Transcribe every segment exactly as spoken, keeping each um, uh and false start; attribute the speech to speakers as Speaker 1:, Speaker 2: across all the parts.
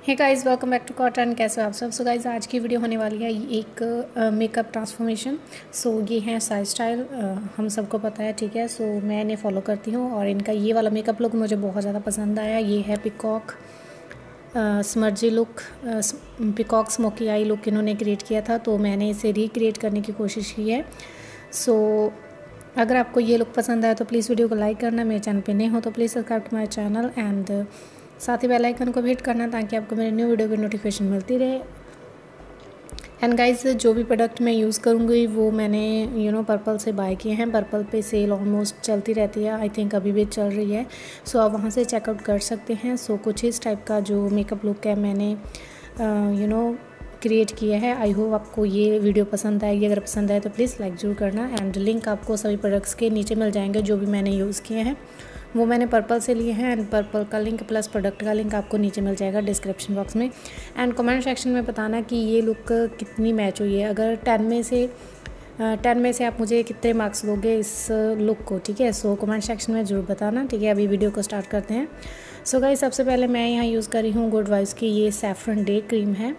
Speaker 1: Hey guys, welcome back to cotton. कैसे हो आप सब। सो गाइस, आज की वीडियो होने वाली है एक मेकअप ट्रांसफॉर्मेशन। सो ये है साई स्टाइल, हम सबको पता है, ठीक है। सो मैं इन्हें फॉलो करती हूँ और इनका ये वाला मेकअप लुक मुझे बहुत ज़्यादा पसंद आया। ये है peacock smudgy look, peacock smoky eye look इन्होंने क्रिएट किया था, तो मैंने इसे रिक्रिएट करने की कोशिश की है। सो अगर आपको ये लुक पसंद आया तो प्लीज़ वीडियो को लाइक करना, मेरे चैनल पे नए हो तो please subscribe to my channel and साथ ही बेल आइकन को भी हिट करना ताकि आपको मेरे न्यू वीडियो की नोटिफिकेशन मिलती रहे। एंड गाइस, जो भी प्रोडक्ट मैं यूज़ करूँगी वो मैंने यू नो पर्पल से बाय किए हैं। पर्पल पे सेल ऑलमोस्ट चलती रहती है, आई थिंक अभी भी चल रही है। सो so, आप वहाँ से चेकआउट कर सकते हैं। सो so, कुछ इस टाइप का जो मेकअप लुक है मैंने यू नो क्रिएट किया है। आई होप आपको ये वीडियो पसंद आएगी। अगर पसंद आए तो प्लीज़ लाइक जरूर करना एंड लिंक आपको सभी प्रोडक्ट्स के नीचे मिल जाएंगे जो भी मैंने यूज़ किए हैं। वो मैंने पर्पल से लिए हैं एंड पर्पल का लिंक प्लस प्रोडक्ट का लिंक आपको नीचे मिल जाएगा डिस्क्रिप्शन बॉक्स में। एंड कमेंट सेक्शन में बताना कि ये लुक कितनी मैच हुई है। अगर टेन में से टेन में से आप मुझे कितने मार्क्स दोगे इस लुक को, ठीक है। सो कमेंट सेक्शन में ज़रूर बताना, ठीक है। अभी वीडियो को स्टार्ट करते हैं। सो गाइस, सबसे पहले मैं यहाँ यूज़ कर रही हूँ गुड वाइब्स की ये सैफरन डे क्रीम है।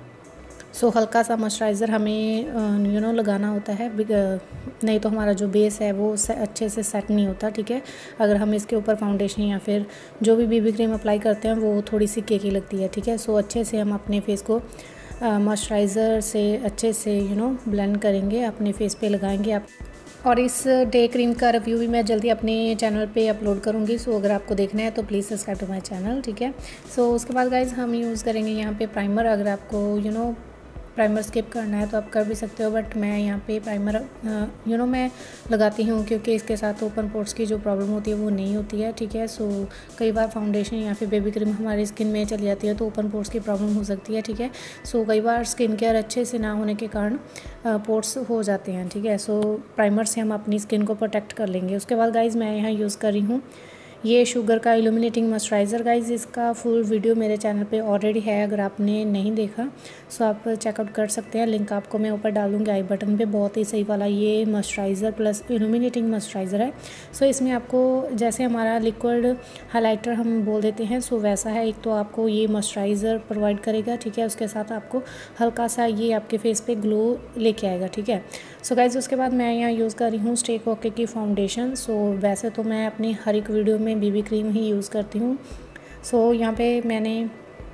Speaker 1: सो so, हल्का सा मॉइस्चराइज़र हमें यू नो लगाना होता है, नहीं तो हमारा जो बेस है वो अच्छे से सेट नहीं होता, ठीक है। अगर हम इसके ऊपर फाउंडेशन या फिर जो भी बीबी क्रीम अप्लाई करते हैं वो थोड़ी सी केकी लगती है, ठीक है। सो so, अच्छे से हम अपने फेस को मॉइस्चराइज़र से अच्छे से यू नो ब्लेंड करेंगे, अपने फेस पे लगाएंगे आप। और इस डे क्रीम का रिव्यू भी मैं जल्दी अपने चैनल पे अपलोड करूँगी। सो अगर आपको देखना है तो please subscribe to my channel, ठीक है। सो उसके बाद गाइज हम यूज़ करेंगे यहाँ पे प्राइमर। अगर आपको यू नो प्राइमर स्किप करना है तो आप कर भी सकते हो, बट मैं यहाँ पे प्राइमर यू नो मैं लगाती हूँ क्योंकि इसके साथ ओपन पोर्स की जो प्रॉब्लम होती है वो नहीं होती है, ठीक है। सो कई बार फाउंडेशन या फिर बेबी क्रीम हमारी स्किन में चली जाती है तो ओपन पोर्स की प्रॉब्लम हो सकती है, ठीक है। सो कई बार स्किन केयर अच्छे से ना होने के कारण पोर्स हो जाते हैं, ठीक है। सो प्राइमर से हम अपनी स्किन को प्रोटेक्ट कर लेंगे। उसके बाद गाइज मैं यहाँ यूज़ कर रही हूँ ये शुगर का इल्यूमिनेटिंग मॉइस्चराइज़र। गाइज इसका फुल वीडियो मेरे चैनल पे ऑलरेडी है, अगर आपने नहीं देखा सो आप चेकआउट कर सकते हैं। लिंक आपको मैं ऊपर डाल दूँगी आई बटन पे। बहुत ही सही वाला ये मॉइस्चराइज़र प्लस इल्यूमिनेटिंग मॉइस्चराइज़र है। सो इसमें आपको जैसे हमारा लिक्विड हाइलाइटर हम बोल देते हैं सो वैसा है। एक तो आपको ये मॉइस्चराइज़र प्रोवाइड करेगा, ठीक है। उसके साथ आपको हल्का सा ये आपके फेस पे ग्लो लेके आएगा, ठीक है। सो गाइज उसके बाद मैं यहाँ यूज़ कर रही हूँ स्टे ओके की फाउंडेशन। सो वैसे तो मैं अपनी हर एक वीडियो में बीबी क्रीम ही यूज़ करती हूँ। सो so, यहाँ पे मैंने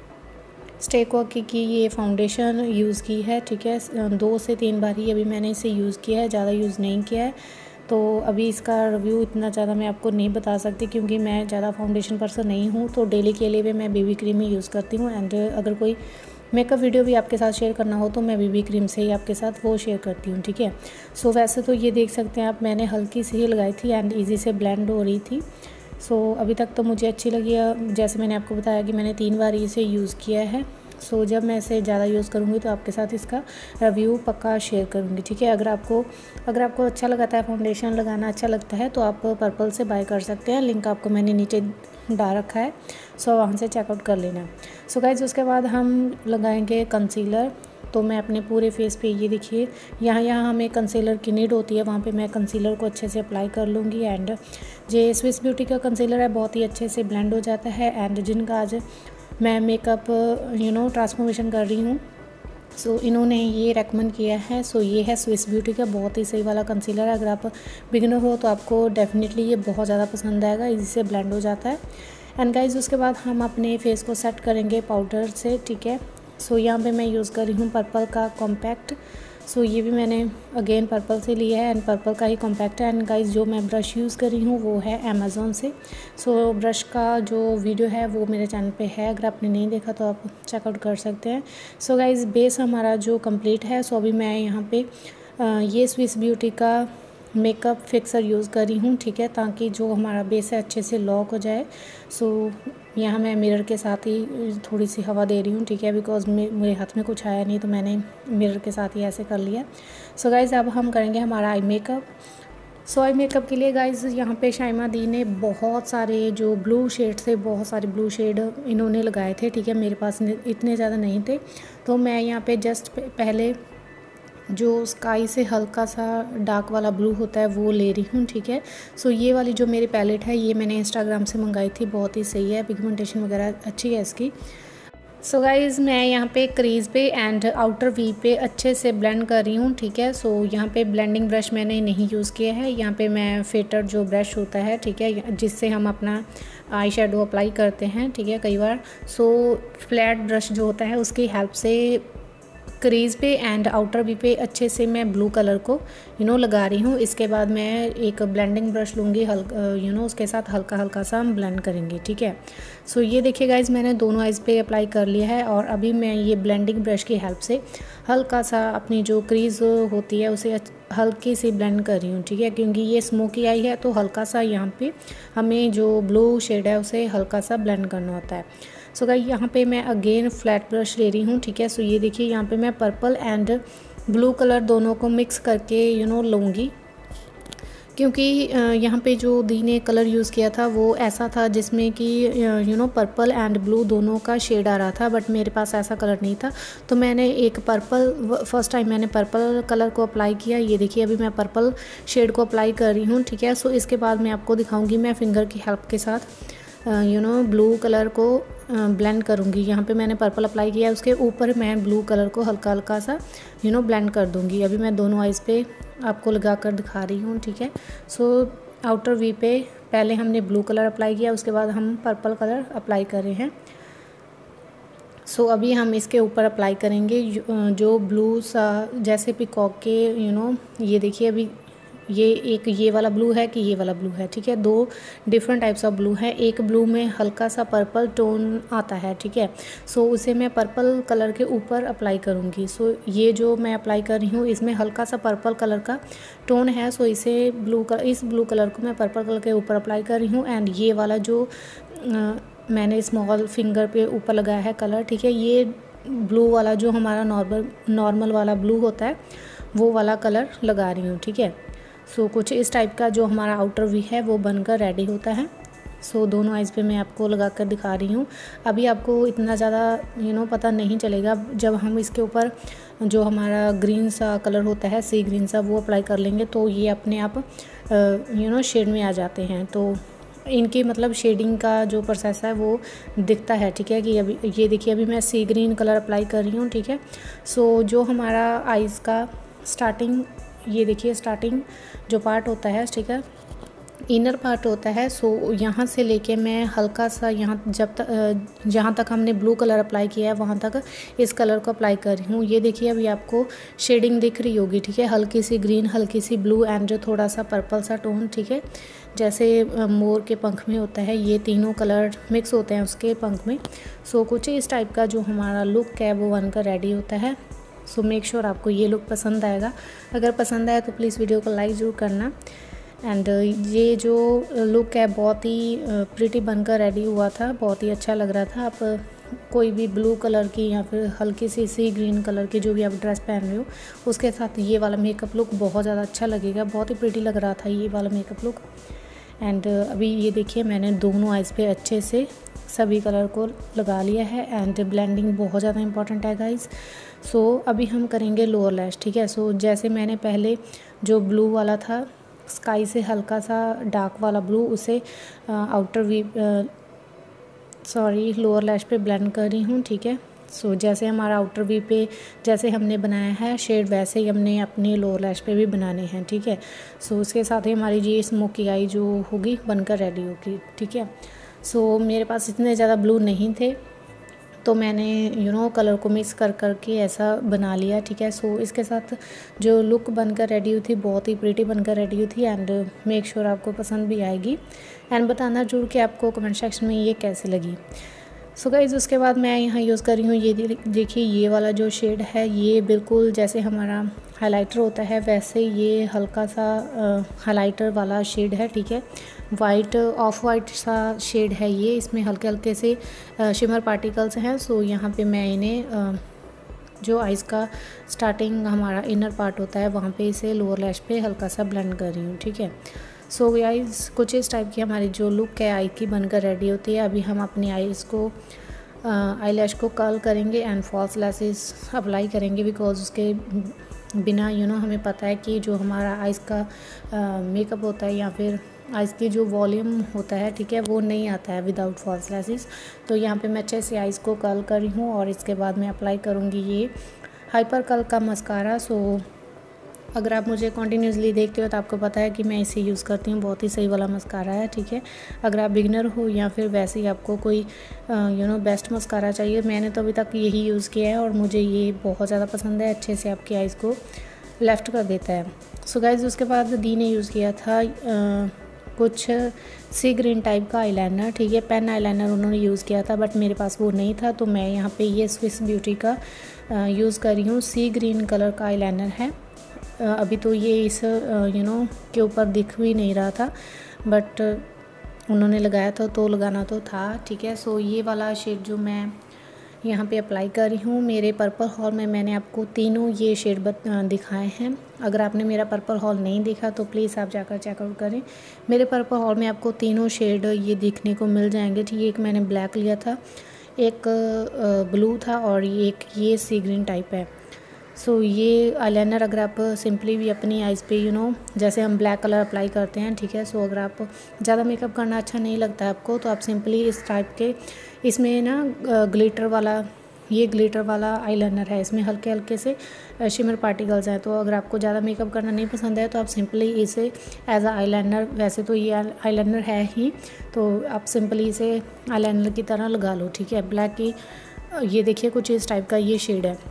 Speaker 1: स्टे ओके की ये फाउंडेशन यूज़ की है, ठीक है। दो से तीन बार ही अभी मैंने इसे यूज़ किया है, ज़्यादा यूज़ नहीं किया है। तो अभी इसका रिव्यू इतना ज़्यादा मैं आपको नहीं बता सकती क्योंकि मैं ज़्यादा फाउंडेशन पर्सन नहीं हूँ। तो डेली के लिए भी मैं बीबी क्रीम ही यूज़ करती हूँ एंड अगर कोई मेकअप वीडियो भी आपके साथ शेयर करना हो तो मैं बीबी क्रीम से ही आपके साथ वो शेयर करती हूँ, ठीक है। सो so, वैसे तो ये देख सकते हैं आप, मैंने हल्की सी ही लगाई थी एंड इजी से ब्लेंड हो रही थी। सो so, अभी तक तो मुझे अच्छी लगी है। जैसे मैंने आपको बताया कि मैंने तीन बार इसे यूज़ किया है। सो so, जब मैं इसे ज़्यादा यूज़ करूँगी तो आपके साथ इसका रिव्यू पक्का शेयर करूँगी, ठीक है। अगर आपको अगर आपको अच्छा लगता है, फाउंडेशन लगाना अच्छा लगता है तो आप पर्पल से बाय कर सकते हैं। लिंक आपको मैंने नीचे डाल रखा है, सो so, वहाँ से चेकआउट कर लेना। सो so, गाइज उसके बाद हम लगाएंगे कंसीलर। तो मैं अपने पूरे फेस पे ये देखिए यहाँ यहाँ हमें कंसीलर की नीड होती है, वहाँ पे मैं कंसीलर को अच्छे से अप्लाई कर लूँगी। एंड ये स्विस ब्यूटी का कंसीलर है, बहुत ही अच्छे से ब्लेंड हो जाता है। एंड जिनका आज मैं मेकअप यू नो ट्रांसफॉर्मेशन कर रही हूँ सो so, इन्होंने ये रेकमेंड किया है। सो so, ये है स्विस ब्यूटी का बहुत ही सही वाला कंसीलर है। अगर आप बिगिनर हो तो आपको डेफिनेटली ये बहुत ज़्यादा पसंद आएगा, इजी से ब्लेंड हो जाता है। एंड गाइज उसके बाद हम अपने फेस को सेट करेंगे पाउडर से, ठीक है। सो so, यहाँ पे मैं यूज़ कर रही हूँ पर्पल का कॉम्पैक्ट। सो so, ये भी मैंने अगेन पर्पल से लिया है एंड पर्पल का ही कॉम्पैक्ट है। एंड गाइज जो मैं ब्रश यूज़ कर रही हूँ वो है अमेज़ॉन से। सो so, ब्रश का जो वीडियो है वो मेरे चैनल पे है, अगर आपने नहीं देखा तो आप चेकआउट कर सकते हैं। सो so, गाइज बेस हमारा जो कंप्लीट है। सो so, अभी मैं यहाँ पे ये स्विस ब्यूटी का मेकअप फिक्सर यूज़ कर रही हूँ, ठीक है, ताकि जो हमारा बेस है अच्छे से लॉक हो जाए। सो so, यहाँ मैं मिरर के साथ ही थोड़ी सी हवा दे रही हूँ, ठीक है, बिकॉज मेरे हाथ में कुछ आया नहीं तो मैंने मिरर के साथ ही ऐसे कर लिया। सो so, गाइज़ अब हम करेंगे हमारा आई मेकअप। सो आई मेकअप के लिए गाइज़ यहाँ पे शाइमा दी ने बहुत सारे जो ब्लू शेड थे, बहुत सारे ब्लू शेड इन्होंने लगाए थे, ठीक है। मेरे पास इतने ज़्यादा नहीं थे तो मैं यहाँ पे जस्ट पहले जो स्काई से हल्का सा डार्क वाला ब्लू होता है वो ले रही हूँ, ठीक है। सो ये वाली जो मेरी पैलेट है ये मैंने इंस्टाग्राम से मंगाई थी, बहुत ही सही है, पिगमेंटेशन वगैरह अच्छी है इसकी। सो so गाइज़ मैं यहाँ पे क्रीज पे एंड आउटर वी पे अच्छे से ब्लेंड कर रही हूँ, ठीक है। सो so, यहाँ पे ब्लेंडिंग ब्रश मैंने नहीं यूज़ किया है, यहाँ पे मैं फेटर जो ब्रश होता है, ठीक है, जिससे हम अपना आई शेडो अप्लाई करते हैं, ठीक है, कई बार। सो so, फ्लैट ब्रश जो होता है उसकी हेल्प से क्रीज पे एंड आउटर वी पे अच्छे से मैं ब्लू कलर को यू नो लगा रही हूँ। इसके बाद मैं एक ब्लेंडिंग ब्रश लूँगी, हल्का यू नो उसके साथ हल्का हल्का सा हम ब्लेंड करेंगे, ठीक है। सो so, ये देखिए गाइज मैंने दोनों आइज़ पे अप्लाई कर लिया है और अभी मैं ये ब्लेंडिंग ब्रश की हेल्प से हल्का सा अपनी जो क्रीज होती है उसे हल्की सी ब्लेंड कर रही हूँ, ठीक है, क्योंकि ये स्मोकी आई है तो हल्का सा यहाँ पे हमें जो ब्लू शेड है उसे हल्का सा ब्लेंड करना होता है। सो गाइस यहाँ पे मैं अगेन फ्लैट ब्रश ले रही हूँ, ठीक है। सो ये देखिए यहाँ पे मैं पर्पल एंड ब्लू कलर दोनों को मिक्स करके यू नो लूँगी, क्योंकि यहाँ पे जो दी ने कलर यूज़ किया था वो ऐसा था जिसमें कि you know purple and blue दोनों का शेड आ रहा था, बट मेरे पास ऐसा कलर नहीं था। तो मैंने एक पर्पल फर्स्ट टाइम मैंने पर्पल कलर को अप्लाई किया। ये देखिए अभी मैं पर्पल शेड को अप्लाई कर रही हूँ, ठीक है। सो इसके बाद मैं आपको दिखाऊँगी मैं फिंगर की हेल्प के साथ यू नो ब्लू कलर को ब्लेंड करूँगी। यहाँ पे मैंने पर्पल अप्लाई किया है, उसके ऊपर मैं ब्लू कलर को हल्का हल्का सा यू नो ब्लेंड कर दूँगी। अभी मैं दोनों आइज़ पे आपको लगा कर दिखा रही हूँ, ठीक है। सो आउटर वी पे पहले हमने ब्लू कलर अप्लाई किया, उसके बाद हम पर्पल कलर अप्लाई कर रहे हैं। सो so, अभी हम इसके ऊपर अप्लाई करेंगे जो ब्लू सा जैसे पिकॉक के यू नो ये देखिए अभी ये एक ये वाला ब्लू है कि ये वाला ब्लू है, ठीक है। दो डिफरेंट टाइप्स ऑफ ब्लू है। एक ब्लू में हल्का सा पर्पल टोन आता है, ठीक है। सो so, उसे मैं पर्पल कलर के ऊपर अप्लाई करूँगी। सो so, ये जो मैं अप्लाई कर रही हूँ इसमें हल्का सा पर्पल कलर का टोन है। सो so, इसे ब्लू कलर इस ब्लू कलर को मैं पर्पल कलर के ऊपर अप्लाई कर रही हूँ एंड ये वाला जो आ, मैंने स्मॉल फिंगर पे ऊपर लगाया है कलर, ठीक है, ये ब्लू वाला जो हमारा नॉर्मल नॉर्मल वाला ब्लू होता है वो वाला कलर लगा रही हूँ, ठीक है। सो so, कुछ इस टाइप का जो हमारा आउटर वी है वो बनकर रेडी होता है। सो so, दोनों आइज़ पे मैं आपको लगा कर दिखा रही हूँ। अभी आपको इतना ज़्यादा यू नो पता नहीं चलेगा, जब हम इसके ऊपर जो हमारा ग्रीन सा कलर होता है सी ग्रीन सा वो अप्लाई कर लेंगे तो ये अपने आप यू नो शेड में आ जाते हैं। तो इनकी मतलब शेडिंग का जो प्रोसेस है वो दिखता है, ठीक है, कि अभी ये देखिए अभी मैं सी ग्रीन कलर अप्लाई कर रही हूँ, ठीक है। सो so, जो हमारा आइज़ का स्टार्टिंग ये देखिए स्टार्टिंग जो पार्ट होता है, ठीक है, इनर पार्ट होता है। सो यहाँ से लेके मैं हल्का सा यहाँ जब तक जहाँ तक हमने ब्लू कलर अप्लाई किया है वहाँ तक इस कलर को अप्लाई कर रही हूँ। ये देखिए अभी आपको शेडिंग दिख रही होगी, ठीक है, हल्की सी ग्रीन, हल्की सी ब्लू एंड थोड़ा सा पर्पल सा टोन, ठीक है, जैसे मोर के पंख में होता है। ये तीनों कलर मिक्स होते हैं उसके पंख में। सो कुछ इस टाइप का जो हमारा लुक है वो बनकर रेडी होता है। सो मेक श्योर आपको ये लुक पसंद आएगा। अगर पसंद आए तो प्लीज़ वीडियो को लाइक ज़रूर करना। एंड ये जो लुक है बहुत ही प्रिटी बनकर रेडी हुआ था, बहुत ही अच्छा लग रहा था। आप कोई भी ब्लू कलर की या फिर हल्की सी सी ग्रीन कलर की जो भी आप ड्रेस पहन रहे हो उसके साथ ये वाला मेकअप लुक बहुत ज़्यादा अच्छा लगेगा। बहुत ही प्रिटी लग रहा था ये वाला मेकअप लुक। एंड अभी ये देखिए मैंने दोनों आइज़ पे अच्छे से सभी कलर को लगा लिया है एंड ब्लेंडिंग बहुत ज़्यादा इंपॉर्टेंट है गाइस। सो अभी हम करेंगे लोअर लैश, ठीक है। सो जैसे मैंने पहले जो ब्लू वाला था स्काई से हल्का सा डार्क वाला ब्लू उसे outer V sorry lower lash पे ब्लेंड कर रही हूँ, ठीक है। सो so, जैसे हमारा आउटर वी पे जैसे हमने बनाया है शेड वैसे ही हमने अपने लोअर लैश पे भी बनाने हैं, ठीक है। सो so, उसके साथ ही हमारी ये स्मोकी आई जो होगी बनकर रेडी होगी, ठीक है। सो so, मेरे पास इतने ज़्यादा ब्लू नहीं थे तो मैंने यू नो कलर को मिक्स कर कर के ऐसा बना लिया, ठीक है। सो so, इसके साथ जो लुक बनकर रेडी हुई थी बहुत ही प्रिटी बनकर रेडी हुई थी एंड मेक श्योर आपको पसंद भी आएगी एंड बताना जरूर कि आपको कमेंट सेक्शन में ये कैसी लगी। सो so गाइज़ उसके बाद मैं यहाँ यूज़ कर रही हूँ ये देखिए ये वाला जो शेड है ये बिल्कुल जैसे हमारा हाइलाइटर होता है वैसे ये हल्का सा हाइलाइटर वाला शेड है, ठीक है। वाइट ऑफ वाइट सा शेड है ये, इसमें हल्के हल्के से शिमर पार्टिकल्स हैं। सो यहाँ पे मैं इन्हें जो आइज़ का स्टार्टिंग हमारा इनर पार्ट होता है वहाँ पे इसे लोअर लैश पे हल्का सा ब्लेंड कर रही हूँ, ठीक है। सो गाइस कुछ इस टाइप की हमारी जो लुक है आई की बनकर रेडी होती है। अभी हम अपनी आईज़ को आई लैश को कर्ल करेंगे एंड फॉल्स लैसेस अप्लाई करेंगे बिकॉज उसके बिना यू नो हमें पता है कि जो हमारा आइज़ का मेकअप होता है या फिर आइज़ की जो वॉल्यूम होता है, ठीक है, वो नहीं आता है विदाउट फॉल्स लैसेस। तो यहाँ पे मैं अच्छे से आइज़ को कर्ल कर रही हूँ और इसके बाद मैं अप्लाई करूँगी ये हाइपर कर्ल का मस्कारा। सो अगर आप मुझे कॉन्टीन्यूसली देखते हो तो आपको पता है कि मैं इसे यूज़ करती हूँ, बहुत ही सही वाला मस्कारा है, ठीक है। अगर आप बिगिनर हो या फिर वैसे ही आपको कोई यू नो बेस्ट मस्कारा चाहिए, मैंने तो अभी तक यही यूज़ किया है और मुझे ये बहुत ज़्यादा पसंद है, अच्छे से आपकी आइज़ को लेफ्ट कर देता है। सो गाइज़ उसके बाद दी ने यूज़ किया था आ, कुछ सी ग्रीन टाइप का आईलाइनर, ठीक है, पेन आईलाइनर उन्होंने यूज़ किया था बट मेरे पास वो नहीं था, तो मैं यहाँ पे ये स्विस ब्यूटी का यूज़ कर रही हूँ। सी ग्रीन कलर का आईलाइनर है। अभी तो ये इस यू नो के ऊपर दिख भी नहीं रहा था बट उन्होंने लगाया था तो लगाना तो था, ठीक है। सो ये वाला शेड जो मैं यहाँ पे अप्लाई कर रही हूँ, मेरे पर्पल हॉल में मैंने आपको तीनों ये शेड दिखाए हैं। अगर आपने मेरा पर्पल हॉल नहीं देखा तो प्लीज़ आप जाकर चेकआउट करें। मेरे पर्पल हॉल में आपको तीनों शेड ये देखने को मिल जाएंगे, ठीक है। एक मैंने ब्लैक लिया था, एक ब्लू था और एक ये सी ग्रीन टाइप है। सो so, ये आईलाइनर अगर आप सिंपली भी अपनी आइज़ पे यू नो जैसे हम ब्लैक कलर अप्लाई करते हैं, ठीक है। सो so, अगर आप ज़्यादा मेकअप करना अच्छा नहीं लगता है आपको तो आप सिंपली इस टाइप के इसमें ना ग्लिटर वाला ये ग्लिटर वाला आईलाइनर है, इसमें हल्के हल्के से शिमर पार्टिकल्स हैं। तो अगर आपको ज़्यादा मेकअप करना नहीं पसंद है तो आप सिंपली इसे एज अ आईलाइनर, वैसे तो ये आईलाइनर है ही, तो आप सिंपली इसे आईलाइनर की तरह लगा लो, ठीक है। ब्लैक की ये देखिए कुछ इस टाइप का ये शेड है।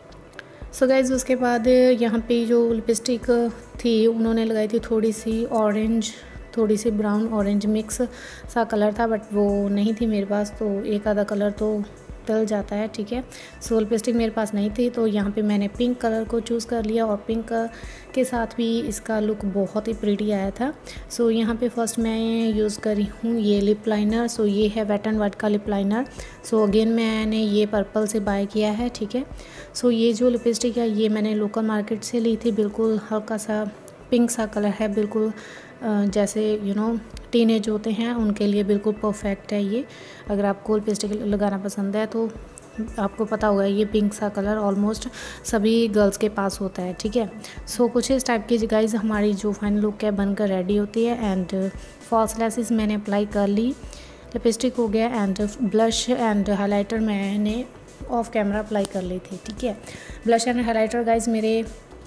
Speaker 1: सो so गाइज़ उसके बाद यहाँ पे जो लिपस्टिक थी उन्होंने लगाई थी थोड़ी सी ऑरेंज, थोड़ी सी ब्राउन ऑरेंज मिक्स सा कलर था बट वो नहीं थी मेरे पास, तो एक आधा कलर तो टल जाता है, ठीक है। सो लिपस्टिक मेरे पास नहीं थी तो यहाँ पे मैंने पिंक कलर को चूज़ कर लिया और पिंक के साथ भी इसका लुक बहुत ही प्रीटी आया था। सो यहाँ पे फर्स्ट मैं यूज़ कर रही हूँ ये लिप लाइनर। सो ये है वेट एंड वाइट का लिप लाइनर। सो अगेन मैंने ये पर्पल से बाय किया है, ठीक है। सो ये जो लिपस्टिक है ये मैंने लोकल मार्केट से ली थी, बिल्कुल हल्का सा पिंक सा कलर है, बिल्कुल जैसे यू नो टीनेज होते हैं उनके लिए बिल्कुल परफेक्ट है ये। अगर आपको लिपस्टिक लगाना पसंद है तो आपको पता होगा ये पिंक सा कलर ऑलमोस्ट सभी गर्ल्स के पास होता है, ठीक है। सो so, कुछ इस टाइप की गाइस हमारी जो फाइनल लुक है बनकर रेडी होती है। एंड फॉल्स लैसेस मैंने अप्लाई कर ली, लिपस्टिक हो गया एंड ब्लश एंड हाइलाइटर मैंने ऑफ कैमरा अप्लाई कर ली थी, ठीक है। ब्लश एंड हाइलाइटर गाइस मेरे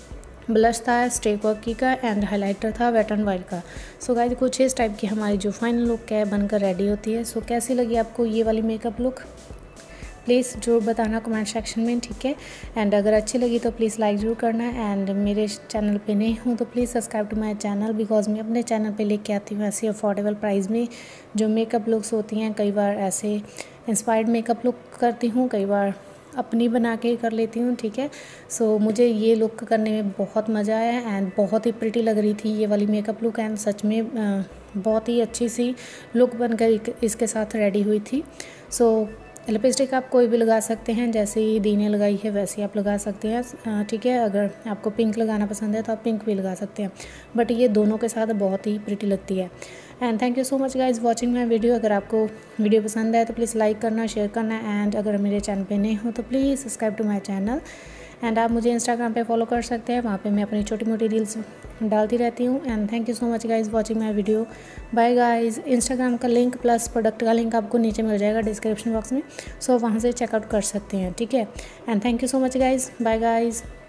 Speaker 1: ब्लश था स्टेक वर्क का एंड हाइलाइटर था वेट एंड वाइट का। सो so गाइस कुछ इस टाइप की हमारी जो फाइनल लुक है बनकर रेडी होती है। सो so, कैसी लगी आपको ये वाली मेकअप लुक प्लीज़ जरूर बताना कमेंट सेक्शन में, ठीक है। एंड अगर अच्छी लगी तो प्लीज़ लाइक ज़रूर करना। एंड मेरे चैनल पे नहीं हूँ तो please subscribe to my channel, because मैं अपने चैनल पे लेके आती हूँ ऐसी अफोर्डेबल प्राइस में जो मेकअप लुक्स होती हैं। कई बार ऐसे इंस्पायर्ड मेकअप लुक करती हूँ, कई बार अपनी बना के कर लेती हूँ, ठीक है। सो so, मुझे ये लुक करने में बहुत मज़ा आया एंड बहुत ही प्रिटी लग रही थी ये वाली मेकअप लुक। एंड सच में बहुत ही अच्छी सी लुक बनकर इसके साथ रेडी हुई थी। सो so, लिपस्टिक आप कोई भी लगा सकते हैं, जैसे ही दी ने लगाई है वैसे ही आप लगा सकते हैं, ठीक है। अगर आपको पिंक लगाना पसंद है तो आप पिंक भी लगा सकते हैं, बट ये दोनों के साथ बहुत ही प्रिटी लगती है। And thank you so much guys watching my video. अगर आपको वीडियो पसंद है तो प्लीज़ लाइक करना, शेयर करना। एंड अगर मेरे चैनल पे नए हो तो please subscribe to my channel. And आप मुझे इंस्टाग्राम पे फॉलो कर सकते हैं, वहाँ पे मैं अपनी छोटी मोटी रील्स डालती रहती हूँ। And thank you so much guys watching my video. Bye guys. Instagram का लिंक प्लस प्रोडक्ट का लिंक आपको नीचे मिल जाएगा डिस्क्रिप्शन बॉक्स में, सो so, वहाँ से चेकआउट कर सकते हैं, ठीक है। And thank you so much guys. Bye guys.